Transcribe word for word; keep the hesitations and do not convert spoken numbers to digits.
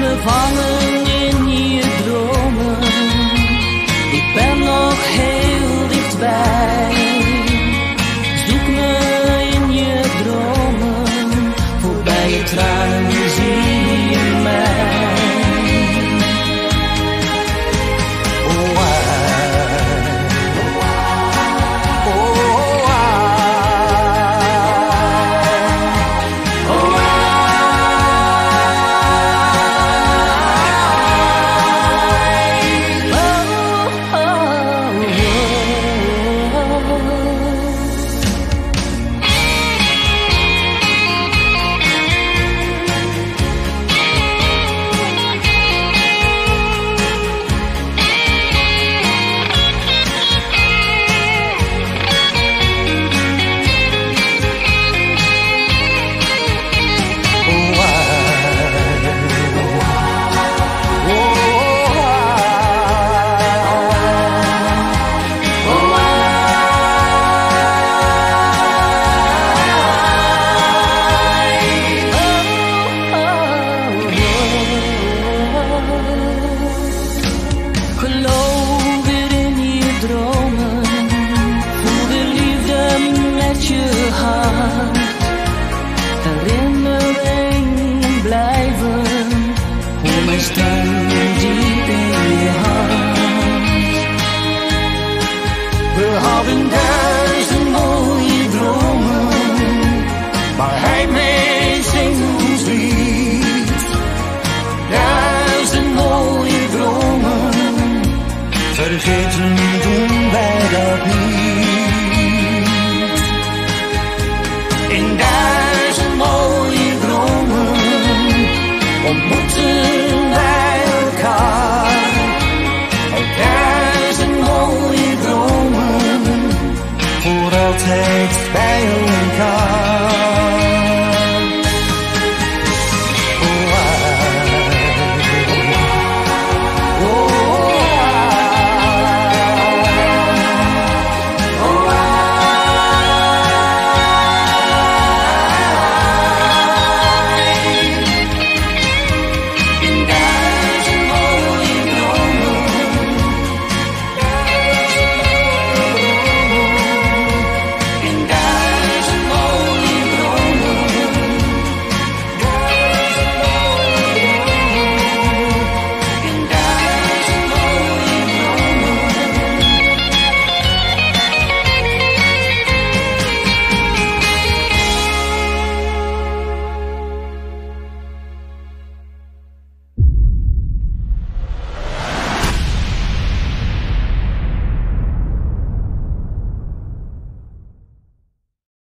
Gevangen in je dromen, ik ben nog heel dichtbij. Zoek me in je dromen, voorbij je tranen zie je mij. Oh, geloof weer in je dromen, voel de liefde met je hart. Herinnering blijven, hoor mijn stem diep in je hart. We hadden